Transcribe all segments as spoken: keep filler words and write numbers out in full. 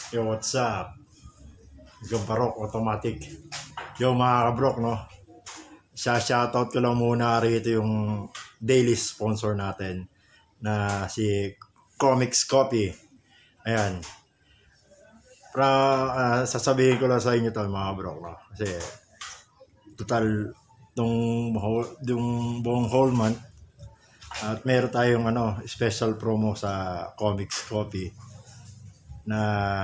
Yo, what's up? Yung Parok Automatic. Yo, mga kabrok, no? Sa shoutout ko lang muna rito yung daily sponsor natin na si Comics Copy. Ayan. Pra, ah, sasabihin ko lang sa inyo to, mga kabrok, no? Kasi total tong whole- yung buong whole month at meron tayong ano, special promo sa Comics Copy na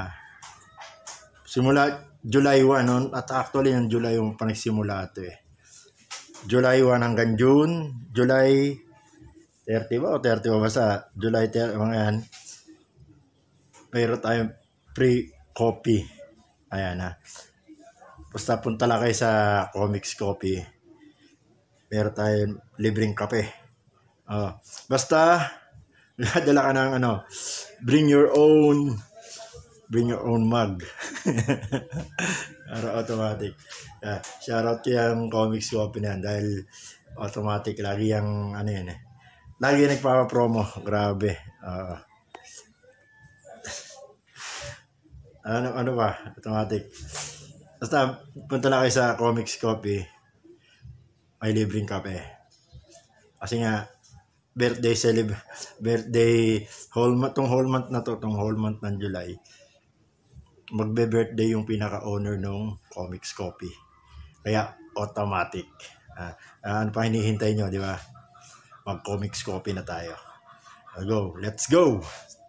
simula July first, no? At actually yung July yung panagsimula ito eh. July first hanggang June, July thirty ba o thirty ba basta July thirty, mga yan. Mayroon tayong free copy. Ayan ha. Basta punta lang kayo sa Comics Copy. Meron tayong libreng kape. Oh, basta dala ka ng ano, bring your own bring your own mug. Para automatic. Uh, shoutout ko yung Comics Copy na yan dahil automatic lagi yung ano yan eh. Lagi nagpapa-promo. Grabe. Uh, ano ano ba? Automatic. Basta punta lang kayo sa Comics Copy. May libreng kape. Kasi nga birthday celeb birthday whole month tong whole month na to, tong whole month ng July. Magbe-birthday yung pinaka-owner ng Comics Copy. Kaya automatic. Uh, uh, ano pa hinihintay nyo, di ba? Mag-Comics Copy na tayo. Go, let's go!